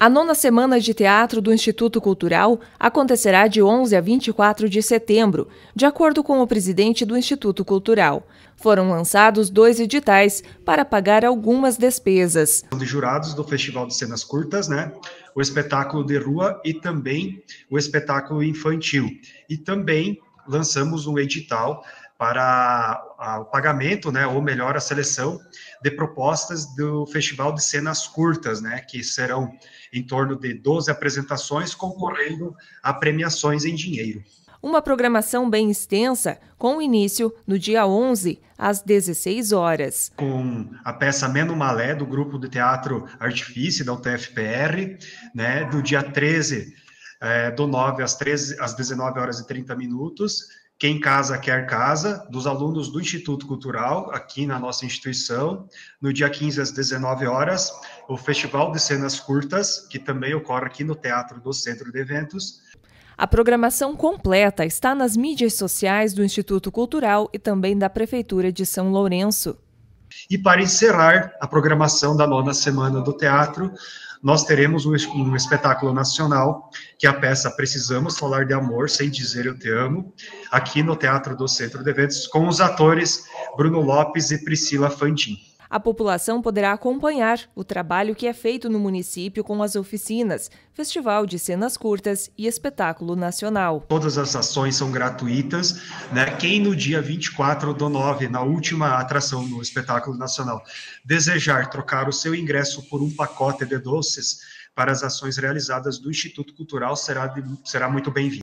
A 9ª Semana de Teatro do Instituto Cultural acontecerá de 11 a 24 de setembro, de acordo com o presidente do Instituto Cultural. Foram lançados 2 editais para pagar algumas despesas. De jurados do Festival de Cenas Curtas, o espetáculo de rua e também o espetáculo infantil. E também lançamos um edital para o pagamento, ou melhor, a seleção de propostas do Festival de Cenas Curtas, que serão em torno de 12 apresentações concorrendo a premiações em dinheiro. Uma programação bem extensa, com início no dia 11, às 16 horas. Com a peça Meno Malé, do Grupo de Teatro Artifício, da UTFPR, do dia 13, do 9 às 19 horas e 30 minutos, Quem Casa Quer Casa, dos alunos do Instituto Cultural, aqui na nossa instituição. No dia 15, às 19 horas, o Festival de Cenas Curtas, que também ocorre aqui no Teatro do Centro de Eventos. A programação completa está nas mídias sociais do Instituto Cultural e também da Prefeitura de São Lourenço. E para encerrar a programação da 9ª Semana do Teatro, nós teremos um espetáculo nacional, que é a peça Precisamos Falar de Amor, Sem Dizer Eu Te Amo, aqui no Teatro do Centro de Eventos, com os atores Bruno Lopes e Priscila Fantin. A população poderá acompanhar o trabalho que é feito no município com as oficinas, Festival de Cenas Curtas e Espetáculo Nacional. Todas as ações são gratuitas, Quem no dia 24/9, na última atração no Espetáculo Nacional, desejar trocar o seu ingresso por um pacote de doces para as ações realizadas do Instituto Cultural será muito bem-vindo.